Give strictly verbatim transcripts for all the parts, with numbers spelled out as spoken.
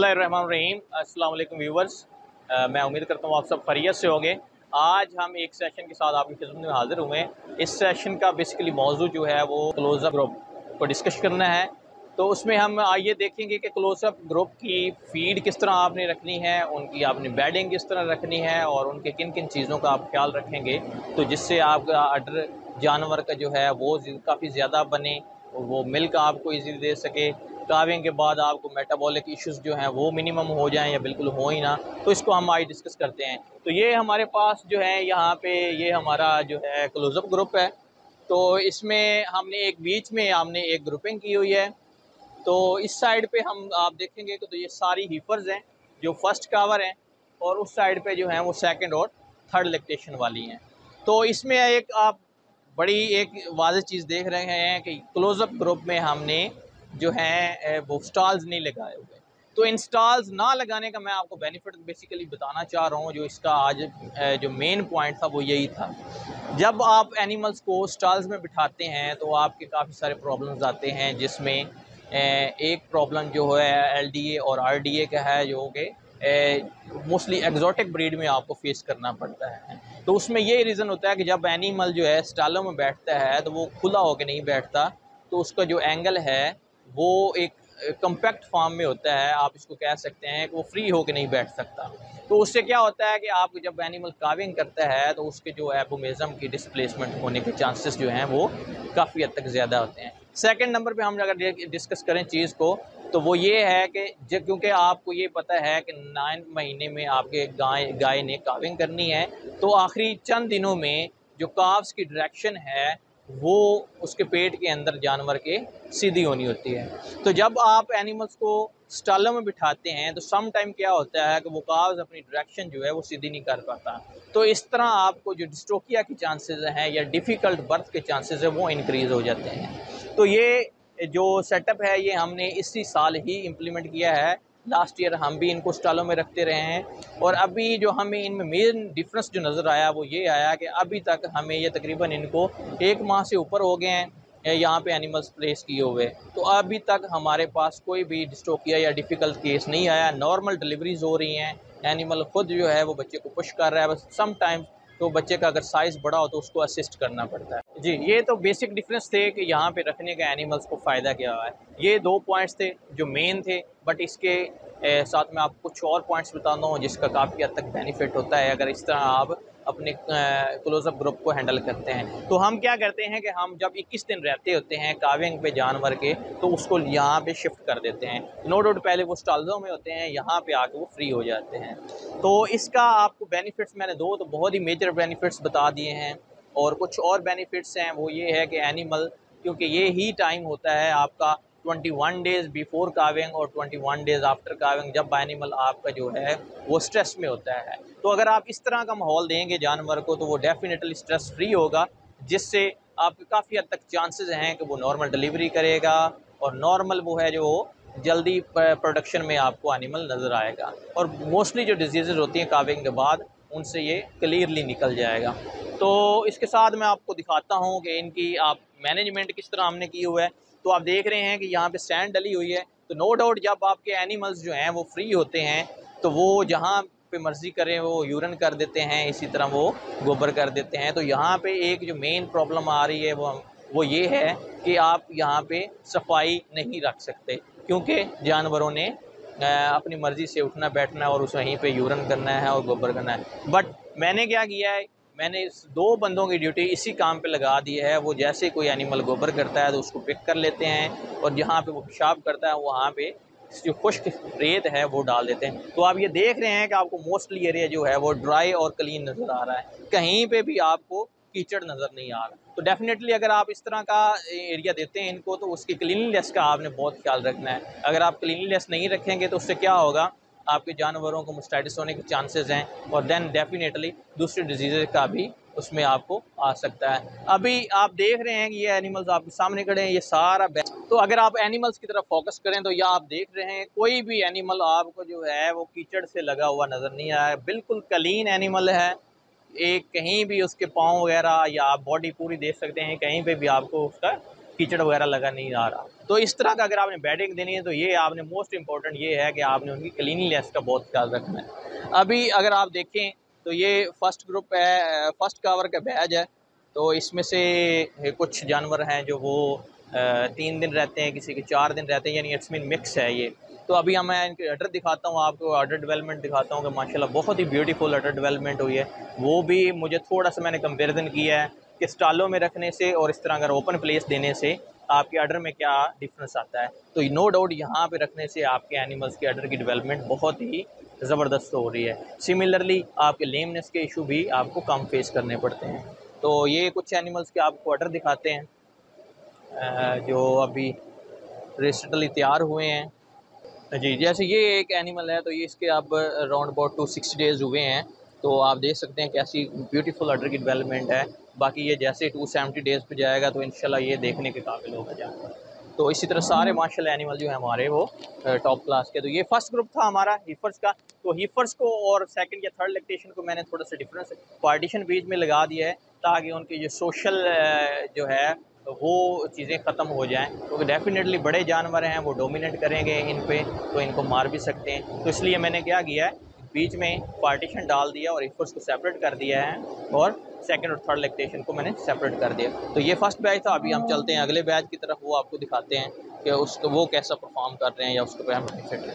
बिस्मिल्लाहिर्रहमानिर्रहीम। अस्सलाम वालेकुम व्यूवर्स, मैं उम्मीद करता हूँ आप सब खैरियत से होंगे। आज हम एक सेशन के साथ आपकी खिदमत में हाज़िर हुए हैं। इस सेशन का बेसिकली मौजू जो है वो क्लोज़अप ग्रुप को डिस्कस करना है। तो उसमें हम आइए देखेंगे कि क्लोज़अप ग्रुप की फ़ीड किस तरह आपने रखनी है, उनकी आपने बेडिंग किस तरह रखनी है और उनके किन किन चीज़ों का आप ख्याल रखेंगे तो जिससे आपका अडर जानवर का जो है वो काफ़ी ज़्यादा बने, वो मिल्क आपको ईज़िली दे सके, काविंग के बाद आपको मेटाबॉलिक इश्यूज़ जो हैं वो मिनिमम हो जाएं या बिल्कुल हो ही ना। तो इसको हम आज डिस्कस करते हैं। तो ये हमारे पास जो है यहाँ पे ये हमारा जो है क्लोज़अप ग्रुप है। तो इसमें हमने एक बीच में हमने एक ग्रुपिंग की हुई है। तो इस साइड पे हम आप देखेंगे कि तो ये सारी हीफर्स हैं जो फर्स्ट कावर हैं और उस साइड पे जो हैं वो सेकंड और थर्ड लैक्टेशन वाली हैं। तो इसमें एक आप बड़ी एक वाज़ेह चीज़ देख रहे हैं कि क्लोज़अप ग्रुप में हमने जो है वो स्टॉल्स नहीं लगाए हुए। तो इन स्टॉल्स ना लगाने का मैं आपको बेनिफिट बेसिकली बताना चाह रहा हूँ। जो इसका आज जो मेन पॉइंट था वो यही था। जब आप एनिमल्स को स्टॉल्स में बिठाते हैं तो आपके काफ़ी सारे प्रॉब्लम्स आते हैं, जिसमें एक प्रॉब्लम जो है एल डी ए और आर डी ए का है, जो कि मोस्टली एग्जॉटिक ब्रीड में आपको फेस करना पड़ता है। तो उसमें ये रीज़न होता है कि जब एनिमल जो है स्टॉलों में बैठता है तो वो खुला होकर नहीं बैठता, तो उसका जो एंगल है वो एक कम्पैक्ट फॉर्म में होता है। आप इसको कह सकते हैं कि वो फ्री होकर नहीं बैठ सकता। तो उससे क्या होता है कि आप जब एनिमल काविंग करता है तो उसके जो एपोमेज़म की डिस्प्लेसमेंट होने के चांसेस जो हैं वो काफ़ी हद तक ज़्यादा होते हैं। सेकंड नंबर पे हम अगर डिस्कस करें चीज़ को तो वो ये है कि जब क्योंकि आपको ये पता है कि नाइन महीने में आपके गाय गाय ने काविंग करनी है, तो आखिरी चंद दिनों में जो काव्स की डायरेक्शन है वो उसके पेट के अंदर जानवर के सीधी होनी होती है। तो जब आप एनिमल्स को स्टॉलों में बिठाते हैं तो सम टाइम क्या होता है कि वो काव्स अपनी डायरेक्शन जो है वो सीधी नहीं कर पाता। तो इस तरह आपको जो डिस्ट्रोकिया के चांसेस हैं या डिफ़िकल्ट बर्थ के चांसेस हैं वो इंक्रीज़ हो जाते हैं। तो ये जो सेटअप है ये हमने इसी साल ही इम्प्लीमेंट किया है। लास्ट ईयर हम भी इनको स्टॉलों में रखते रहे हैं और अभी जो हमें इनमें मेन डिफरेंस जो नज़र आया वो ये आया कि अभी तक हमें ये तकरीबन इनको एक माह से ऊपर हो गए हैं यहाँ पे एनिमल्स प्लेस किए हुए। तो अभी तक हमारे पास कोई भी डिस्ट्रोकिया या डिफ़िकल्ट केस नहीं आया। नॉर्मल डिलीवरीज हो रही हैं, एनिमल खुद जो है वो बच्चे को पुश कर रहा है। बस सम टाइम तो बच्चे का अगर साइज़ बड़ा हो तो उसको असिस्ट करना पड़ता है। जी, ये तो बेसिक डिफरेंस थे कि यहाँ पे रखने का एनिमल्स को फ़ायदा क्या है। ये दो पॉइंट्स थे जो मेन थे, बट इसके ए, साथ में आपको कुछ और पॉइंट्स बताता हूँ जिसका काफ़ी हद तक बेनिफिट होता है अगर इस तरह आप अपने क्लोज़अप ग्रुप को हैंडल करते हैं। तो हम क्या करते हैं कि हम जब इक्कीस दिन रहते होते हैं काविंग पे जानवर के, तो उसको यहाँ पे शिफ्ट कर देते हैं। नो डाउट पहले वो स्टॉल्ज़ों में होते हैं, यहाँ पे आके वो फ्री हो जाते हैं। तो इसका आपको बेनिफिट्स मैंने दो तो बहुत ही मेजर बेनिफिट्स बता दिए हैं। और कुछ और बेनिफिट्स हैं वो ये है कि एनिमल, क्योंकि ये ही टाइम होता है आपका इक्कीस डेज़ बिफोर काविंग और इक्कीस डेज़ आफ्टर काविंग, जब एनिमल आपका जो है वो स्ट्रेस में होता है। तो अगर आप इस तरह का माहौल देंगे जानवर को तो वो डेफिनेटली स्ट्रेस फ्री होगा, जिससे आपके काफ़ी हद तक चांसेस हैं कि वो नॉर्मल डिलीवरी करेगा और नॉर्मल वो है जो जल्दी प्रोडक्शन में आपको एनिमल नज़र आएगा और मोस्टली जो डिजीज़ होती हैं काविंग के बाद उनसे ये क्लियरली निकल जाएगा। तो इसके साथ मैं आपको दिखाता हूँ कि इनकी आप मैनेजमेंट किस तरह हमने की हुआ है। तो आप देख रहे हैं कि यहाँ पे सैंड डली हुई है। तो नो डाउट जब आपके एनिमल्स जो हैं वो फ्री होते हैं तो वो जहाँ पे मर्ज़ी करें वो यूरिन कर देते हैं, इसी तरह वो गोबर कर देते हैं। तो यहाँ पे एक जो मेन प्रॉब्लम आ रही है वो वो ये है कि आप यहाँ पे सफाई नहीं रख सकते, क्योंकि जानवरों ने अपनी मर्ज़ी से उठना बैठना और उस वहीं पे यूरिन करना है और गोबर करना है। बट मैंने क्या किया है, मैंने इस दो बंदों की ड्यूटी इसी काम पे लगा दी है। वो जैसे कोई एनिमल गोबर करता है तो उसको पिक कर लेते हैं और जहाँ पे वो पेशाब करता है वहाँ पे जो खुश्क रेत है वो डाल देते हैं। तो आप ये देख रहे हैं कि आपको मोस्टली एरिया जो है वो ड्राई और क्लीन नज़र आ रहा है, कहीं पे भी आपको कीचड़ नज़र नहीं आ रहा। तो डेफिनेटली अगर आप इस तरह का एरिया देते हैं इनको तो उसकी क्लीनलीनेस का आपने बहुत ख्याल रखना है। अगर आप क्लीनलीनेस नहीं रखेंगे तो उससे क्या होगा, आपके जानवरों को मास्टाइटिस होने के चांसेस हैं और देन डेफिनेटली दूसरी डिजीज़ का भी उसमें आपको आ सकता है। अभी आप देख रहे हैं कि ये एनिमल्स आपके सामने खड़े हैं, ये सारा। तो अगर आप एनिमल्स की तरफ फोकस करें तो यह आप देख रहे हैं कोई भी एनिमल आपको जो है वो कीचड़ से लगा हुआ नज़र नहीं आया है। बिल्कुल क्लीन एनिमल है। एक कहीं भी उसके पाँव वगैरह या आप बॉडी पूरी देख सकते हैं, कहीं पे भी आपको उसका कीचड़ वगैरह लगा नहीं आ रहा। तो इस तरह का अगर आपने बेडिंग देनी है तो ये आपने मोस्ट इम्पॉर्टेंट ये है कि आपने उनकी क्लीनलीनेस का बहुत ख्याल रखना है। अभी अगर आप देखें तो ये फर्स्ट ग्रुप है, फर्स्ट कवर का बैच है। तो इसमें से कुछ जानवर हैं जो वो तीन दिन रहते हैं, किसी के चार दिन रहते हैं, यानी इट्स मीन मिक्स है ये। तो अभी हम मैं इनके अडर दिखाता हूँ आपको, अडर डेवलपमेंट दिखाता हूँ कि माशाल्लाह बहुत ही ब्यूटीफुल अडर डेवलपमेंट हुई है। वो भी मुझे थोड़ा सा मैंने कंपेरिजन किया है कि स्टालों में रखने से और इस तरह अगर ओपन प्लेस देने से आपके अडर में क्या डिफरेंस आता है। तो नो डाउट यहाँ पे रखने से आपके एनिमल्स के अडर की डेवलपमेंट बहुत ही ज़बरदस्त हो रही है। सिमिलरली आपके लेमनेस के इशू भी आपको कम फेस करने पड़ते हैं। तो ये कुछ एनिमल्स के आपको अडर दिखाते हैं जो अभी रिसेंटली तैयार हुए हैं जी। जैसे ये एक एनिमल है, तो ये इसके अब round about two sixty days हुए हैं। तो आप देख सकते हैं कैसी ब्यूटीफुल अडर की डेवलपमेंट है। बाकी ये जैसे टू सेवेंटी डेज़ पे जाएगा तो इंशाल्लाह ये देखने के काबिल होगा जानवर। तो इसी तरह सारे माशाल्लाह एनिमल जो है हमारे वो टॉप क्लास के। तो ये फर्स्ट ग्रुप था हमारा हीफर्स का। तो हीफर्स को और सेकंड या थर्ड लैक्टेशन को मैंने थोड़ा सा डिफरेंस पार्टीशन बीच में लगा दिया है ताकि उनकी जो सोशल जो है वो चीज़ें ख़त्म हो जाएं। क्योंकि तो डेफिनेटली बड़े जानवर हैं वो डोमिनेट करेंगे इन पे, तो इनको मार भी सकते हैं। तो इसलिए मैंने क्या किया है, बीच में पार्टीशन डाल दिया और हीफर्स को सेपरेट कर दिया है और सेकंड और थर्ड लैक्टेशन को मैंने सेपरेट कर दिया। तो ये फर्स्ट बैच था। अभी हम चलते हैं अगले बैच की तरफ, वो आपको दिखाते हैं कि उसको वो कैसा परफॉर्म कर रहे हैं या उसके पे हम बेनिफिट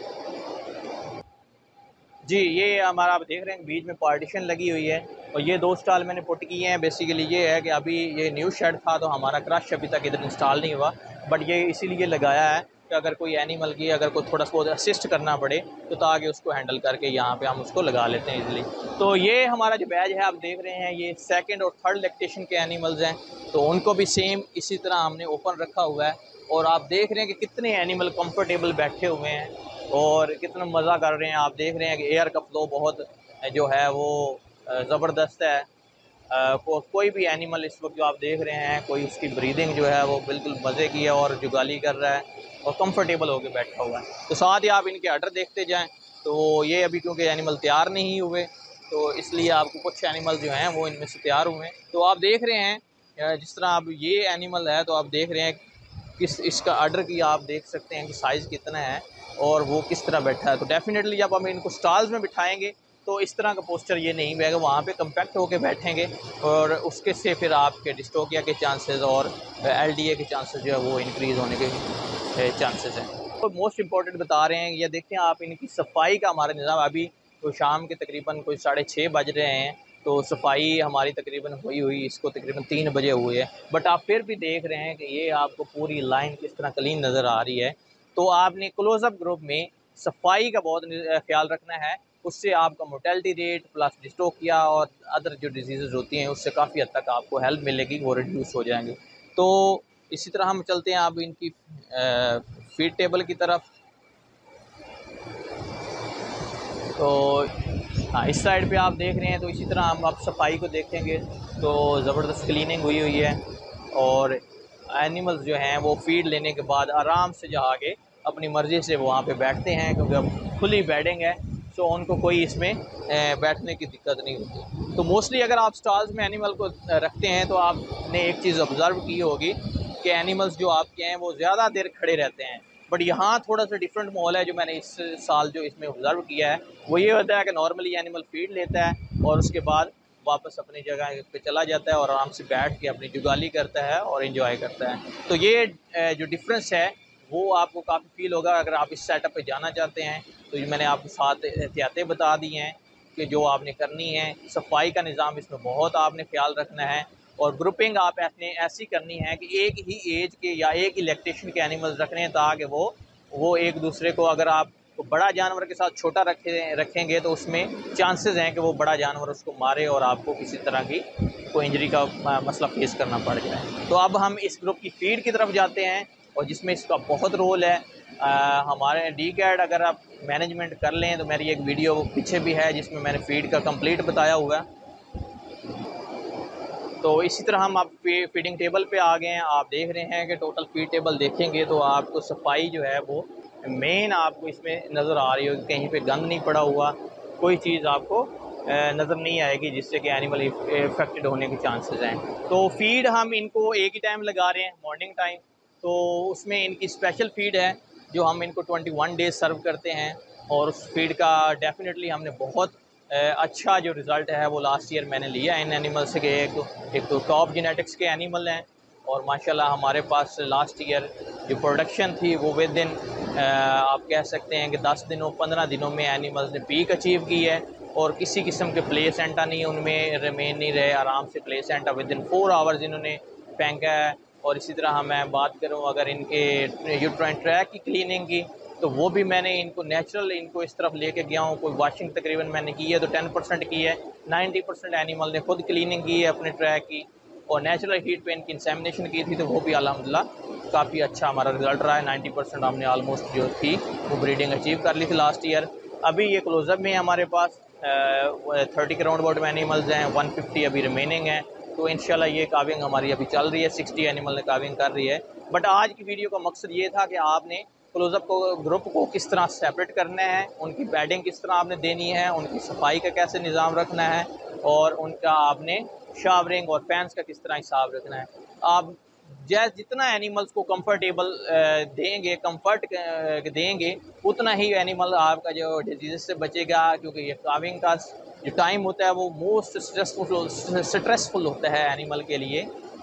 है। जी, ये हमारा आप देख रहे हैं बीच में पार्टीशन लगी हुई है और ये दो स्टॉल मैंने पुट किए हैं। बेसिकली ये है कि अभी ये न्यू शेड था तो हमारा क्रश अभी तक इधर इंस्टॉल नहीं हुआ, बट ये इसीलिए लगाया है कि अगर कोई एनिमल की अगर कोई थोड़ा सा बहुत असिस्ट करना पड़े तो ताकि उसको हैंडल करके यहाँ पे हम उसको लगा लेते हैं इजीली। तो ये हमारा जो बैच है आप देख रहे हैं, ये सेकंड और थर्ड लैक्टेशन के एनिमल्स हैं। तो उनको भी सेम इसी तरह हमने ओपन रखा हुआ है और आप देख रहे हैं कि कितने एनिमल कंफर्टेबल बैठे हुए हैं और कितना मज़ा कर रहे हैं। आप देख रहे हैं कि एयर का फ्लो बहुत जो है वो ज़बरदस्त है। को, कोई भी एनिमल इस वक्त जो आप देख रहे हैं, कोई उसकी ब्रीदिंग जो है वो बिल्कुल मज़े की है और जुगाली कर रहा है और कंफर्टेबल होकर बैठा हुआ है। तो साथ ही आप इनके अडर देखते जाएं। तो ये अभी क्योंकि एनिमल तैयार नहीं हुए तो इसलिए आपको कुछ एनिमल जो हैं वो इनमें से तैयार हुए हैं। तो आप देख रहे हैं जिस तरह अब ये एनिमल है तो आप देख रहे हैं किस इसका अडर की आप देख सकते हैं कि साइज़ कितना है और वो किस तरह बैठा है। तो डेफिनेटली जब हम इनको स्टॉल्स में बिठाएंगे तो इस तरह का पोस्चर ये नहीं रहेगा, वहाँ पे कम्पैक्ट होकर बैठेंगे और उसके से फिर आपके डिस्टोकिया के चांसेस और एलडीए के चांसेस जो है वो इंक्रीज़ होने के चांसेस हैं। तो मोस्ट इम्पॉर्टेंट बता रहे हैं, ये देखें आप इनकी सफाई का हमारा निज़ाम। अभी तो शाम के तकरीबन कोई साढ़े छः बज रहे हैं तो सफाई हमारी तकरीबन हुई हुई इसको तकरीबन तीन बजे हुए है, बट आप फिर भी देख रहे हैं कि ये आपको पूरी लाइन किस तरह क्लीन नज़र आ रही है। तो आपने क्लोजअप ग्रुप में सफाई का बहुत ख्याल रखना है, उससे आपका मोर्टेलिटी रेट प्लस डिस्टोकिया और अदर जो डिजीज़ होती हैं उससे काफ़ी हद तक आपको हेल्प मिलेगी, वो रिड्यूस हो जाएंगे। तो इसी तरह हम चलते हैं अब इनकी फीड टेबल की तरफ। तो हाँ, इस साइड पे आप देख रहे हैं। तो इसी तरह हम आप सफाई को देखेंगे तो ज़बरदस्त क्लीनिंग हुई हुई है और एनिमल्स जो हैं वो फीड लेने के बाद आराम से जाके अपनी मर्ज़ी से वहाँ पे बैठते हैं, क्योंकि अब खुली बेडिंग है तो उनको कोई इसमें बैठने की दिक्कत नहीं होती। तो मोस्टली अगर आप स्टॉल्स में एनिमल को रखते हैं तो आपने एक चीज़ ऑब्ज़र्व की होगी कि एनिमल्स जो आपके हैं वो ज़्यादा देर खड़े रहते हैं, बट यहाँ थोड़ा सा डिफरेंट माहौल है। जो मैंने इस साल जो इसमें ऑब्ज़र्व किया है वो ये होता है कि नॉर्मली एनिमल फीड लेता है और उसके बाद वापस अपनी जगह पे चला जाता है और आराम से बैठ के अपनी जुगाली करता है और एंजॉय करता है। तो ये जो डिफरेंस है वो आपको काफ़ी फील होगा अगर आप इस सेटअप पे जाना चाहते हैं। तो मैंने आपको साथ एहतियातें बता दी हैं कि जो आपने करनी है। सफाई का निज़ाम इसमें बहुत आपने ख्याल रखना है और ग्रुपिंग आप ऐसे ऐसी करनी है कि एक ही एज के या एक ही लैक्टेशन के एनिमल्स रखने हैं ताकि वो वो एक दूसरे को, अगर आप बड़ा जानवर के साथ छोटा रखे रखेंगे तो उसमें चांसेस हैं कि वो बड़ा जानवर उसको मारे और आपको किसी तरह की कोई इंजरी का मसला फेस करना पड़ जाए। तो अब हम इस ग्रुप की फीड की तरफ जाते हैं और जिसमें इसका बहुत रोल है। आ, हमारे डी कैट अगर आप मैनेजमेंट कर लें तो मेरी एक वीडियो पीछे भी है जिसमें मैंने फीड का कंप्लीट बताया हुआ है। तो इसी तरह हम आप फीडिंग टेबल पे आ गए हैं। आप देख रहे हैं कि टोटल फीड टेबल देखेंगे तो आपको सफाई जो है वो मेन आपको इसमें नज़र आ रही होगी। कहीं पे गंद नहीं पड़ा हुआ, कोई चीज़ आपको नज़र नहीं आएगी जिससे कि एनिमल इफेक्टेड होने के चांसेस हैं। तो फीड हम इनको एक ही टाइम लगा रहे हैं, मॉर्निंग टाइम, तो उसमें इनकी स्पेशल फीड है जो हम इनको इक्कीस डेज सर्व करते हैं, और उस फीड का डेफिनेटली हमने बहुत अच्छा जो रिज़ल्ट है वो लास्ट ईयर मैंने लिया इन एनिमल्स के। एक तो एक तो टॉप जेनेटिक्स के एनिमल हैं, और माशाल्लाह हमारे पास लास्ट ईयर जो प्रोडक्शन थी वो विद इन आप कह सकते हैं कि दस दिनों पंद्रह दिनों में एनिमल्स ने पीक अचीव की है, और किसी किस्म के प्लेसेंटा नहीं उनमें रिमेन नहीं रहे, आराम से placenta within four hours इन्होंने फेंका है। और इसी तरह मैं बात करूं अगर इनके यूट्राइन ट्रैक की क्लीनिंग की, तो वो भी मैंने इनको नेचुरल इनको इस तरफ लेके गया हूँ। कोई वॉशिंग तकरीबन मैंने की है तो टेन परसेंट की है, नाइन्टी परसेंट एनिमल ने खुद क्लीनिंग की है अपने ट्रैक की, और नेचुरल हीट पे इनकी इंसेमिनेशन की थी, तो वो भी अल्हम्दुलिल्लाह काफ़ी अच्छा हमारा रिजल्ट रहा है। नाइन्टी परसेंट हमने आलमोस्ट जो थी वो ब्रीडिंग अचीव कर ली थी लास्ट ईयर। अभी ये क्लोजअप में हमारे पास थर्टी के राउंड अबाउट में एनिमल्स हैं, वन फिफ्टी अभी रिमेनिंग हैं। तो इंशाल्लाह ये काविंग हमारी अभी चल रही है, सिक्सटी एनिमल ने काविंग कर रही है। बट आज की वीडियो का मकसद ये था कि आपने क्लोजअप को ग्रुप को किस तरह सेपरेट करना है, उनकी बेडिंग किस तरह आपने देनी है, उनकी सफाई का कैसे निज़ाम रखना है, और उनका आपने शावरिंग और फैंस का किस तरह हिसाब रखना है। आप जैसे जितना एनिमल्स को कंफर्टेबल देंगे, कंफर्ट देंगे, उतना ही एनिमल आपका जो डिजीज़ से बचेगा, क्योंकि ये काविंग का जो टाइम होता है वो मोस्ट स्ट्रेसफुल स्ट्रेसफुल होता है एनिमल के लिए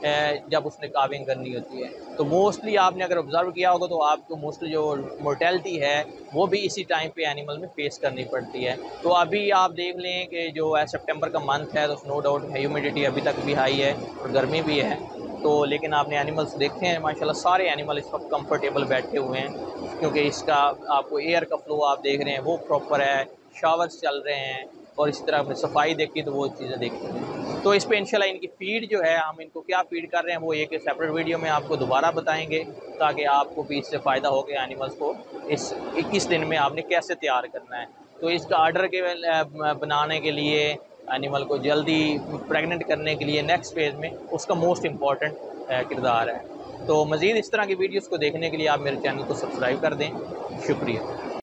जब उसने काविंग करनी होती है। तो मोस्टली आपने अगर ऑब्ज़र्व किया होगा तो आपको मोस्टली जो मोर्टेलिटी है वो भी इसी टाइम पे एनिमल में फेस करनी पड़ती है। तो अभी आप देख लें कि जो है सितंबर का मंथ है, तो नो डाउट ह्यूमिडिटी अभी तक भी हाई है और गर्मी भी है। तो लेकिन आपने एनिमल्स देखे हैं माशाल्लाह सारे एनिमल इस वक्त कंफर्टेबल बैठे हुए हैं, क्योंकि इसका आपको एयर का फ्लो आप देख रहे हैं वो प्रॉपर है, शावर्स चल रहे हैं, और इसी तरह आपने सफाई देखी तो वो चीज़ें देखी हैं। तो इस पर इंशाल्लाह इनकी फ़ीड जो है, हम इनको क्या फ़ीड कर रहे हैं वो एक सेपरेट वीडियो में आपको दोबारा बताएंगे, ताकि आपको भी इससे फ़ायदा हो गया एनिमल्स को इस इक्कीस दिन में आपने कैसे तैयार करना है। तो इसका आर्डर के बनाने के लिए, एनिमल को जल्दी प्रेग्नेंट करने के लिए नेक्स्ट फेज़ में उसका मोस्ट इम्पॉर्टेंट किरदार है। तो मज़ीद इस तरह की वीडियोज़ को देखने के लिए आप मेरे चैनल को सब्सक्राइब कर दें। शुक्रिया।